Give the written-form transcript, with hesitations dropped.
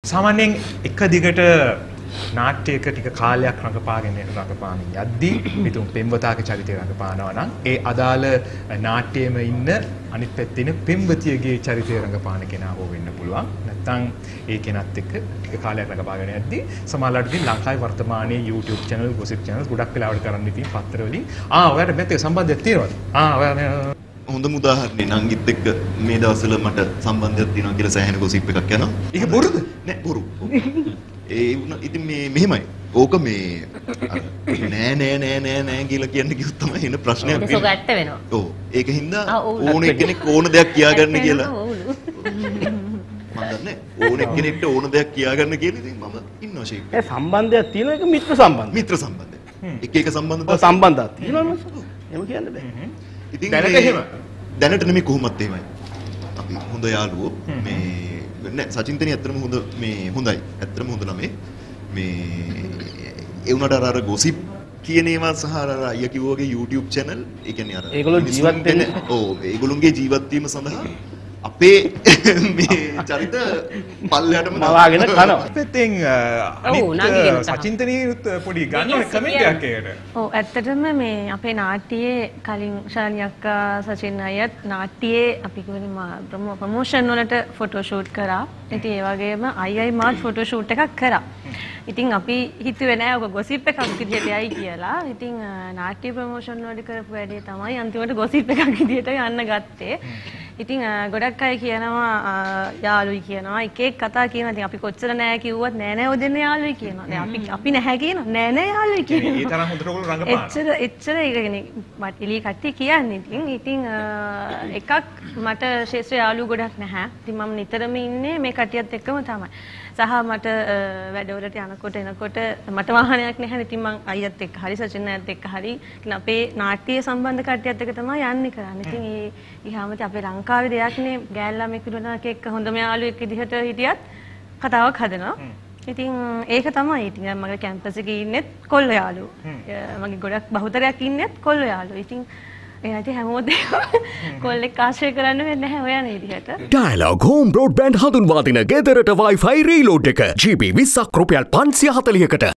සාමාන්‍යයෙන් එක දිගට නාට්‍යයක ටික කාලයක් රඟපාගෙන රඟපාමින් යද්දී පිටුම් පෙම්වතාගේ චරිතය රඟපානවා නම් ඒ අදාළ නාට්‍යයේම ඉන්න අනිත් පැත්තේ ඉන්න පෙම්වතියගේ චරිතය රඟපාන කෙනා හෝ වෙන්න පුළුවන්. නැත්නම් ඒ කෙනත් එක්ක ටික කාලයක් රඟපාගෙන යද්දී සමහරවිට ඉතින් ලංකාවේ වර්තමානයේ YouTube channel, gossip channels ගොඩක් වෙලාවට කරන්න ඉතින් පත්‍ර වලින් ඔයාලට මේත් එක්ක සම්බන්ධයක් තියෙනවද? ඔයා හොඳම උදාහරණේ නංගිත් එක්ක මේ දවස්වල මට සම්බන්ධයක් තියෙනවා කියලා සෑහෙන ගොසිප් එකක් යනවා. ඒක බොරුද? නෑ බොරු. ඒ ඉතින් මේ මෙහෙමයි. ඕක මේ නෑ කියලා කියන්න කිව්වොත් තමයි එන ප්‍රශ්නයක් වෙන්නේ. ඒක ගැට්ට වෙනවා. ඔව්. ඒකින්ද ඕන කෙනෙක් ඕන දෙයක් කියාගන්න කියලා. මම දන්නේ ඕන කෙනෙක්ට ඕන දෙයක් කියාගන්න කියලා ඉතින් මම ඉන්නවා ෂේප්. ඒ සම්බන්ධයක් තියෙන එක මිත්‍ර සම්බන්ධය. මිත්‍ර සම්බන්ධය. එක සම්බන්ධතා සම්බන්ධයක් තියෙනවා. එහෙම කියන්න බෑ. ඉතින් දැනට එහෙම දැනට නෙමෙයි කොහොමත් එහෙමයි. අපි හොඳ යාළුවෝ මේ නෑ සචින්තනි ඇත්තටම හොඳ මේ හොඳයි. ඇත්තටම හොඳ ළමයි. මේ ඒ උනට අර ගොසිප් කියන ඒවා සහ අර අයියා කිව්වා වගේ YouTube channel ඒ කියන්නේ අර ඒගොල්ලෝ ජීවත් වෙන්නේ ඔව් ඒගොල්ලොන්ගේ ජීවත් වීම සඳහා අපේ මේ චරිත පල්ලෙහාටම නවාගෙන කනවා. පැත්තෙන් අනිත් සචින්තනීයත් පොඩි ගන්න කමෙන්ට් එකක් ඒකට. ඔව් ඇත්තටම මේ අපේ නාට්‍යයේ කලින් ශාලිනී අක්කා සචින් අයියත් නාට්‍යයේ අපි කියන්නේ ප්‍රොමෝෂන් වලට ෆොටෝ ෂූට් කරා. ඉතින් ඒ වගේම අයියයි මාත් ෆොටෝ ෂූට් එකක් කරා. ඉතින් අපි හිතුවේ නෑ ඔක ගොසිප් එකක් විදියට යයි කියලා. ඉතින් නාට්‍ය ප්‍රොමෝෂන් වලට කරපු වැඩේ තමයි අන්තිමට ගොසිප් එකක් විදියට යන්න ගත්තේ. ඉතින් ගොඩක් අය කියනවා යාළුයි කියනවා එක එක කතා කියනවා. ඉතින් අපි කොච්චර නෑ කිව්වත් නෑ ඔදෙන්න යාළුයි කියනවා. දැන් අපි නැහැ කියනවා නෑ යාළුයි කියනවා. ඒ තරම් හොඳට ඔයගොල්ලෝ රඟපානවා. එච්චර ඒක කියන්නේ මට එළිය කට්ටිය කියන්නේ. ඉතින් එකක් මට ශේෂ්ත්‍ර යාළුවෝ ගොඩක් නැහැ. ඉතින් මම නිතරම ඉන්නේ මේ කට්ටියත් එක්කම තමයි. සහ මට වැඩවලට යනකොට එනකොට මට වාහනයක් නැහැ. ඉතින් මං අයියත් එක්ක හරි සචින් අයියත් එක්ක හරි අපේ නාට්‍ය සම්බන්ධ කට්ටියත් එක්ක තමයි යන්නේ කරන්නේ. ඉතින් ඒ ගියාම අපේ ලංකාවේ දෙයක්නේ ගෑල්ලා මේ කිලෝනක එක්ක හොඳම යාළුවෙක් විදිහට හිටියත් කතාවක් හදනවා. ඉතින් ඒක තමයි. ඉතින් මගේ කැම්පස් එකේ ඉන්නෙත් කොල්ල යාළුවෝ. මගේ ගොඩක් බහුතරයක් ඉන්නෙත් කොල්ල යාළුවෝ. ඉතින් එයාට හැමෝටම කොල්ලෙක් ආශ්‍රය කරන්න වෙන්නේ නැහැ ඔය යන විදිහට. Dialog Home Broadband හඳුන්වා දෙන ගෙදරට Wi-Fi reload එක GB 20ක් රුපියල් 540කට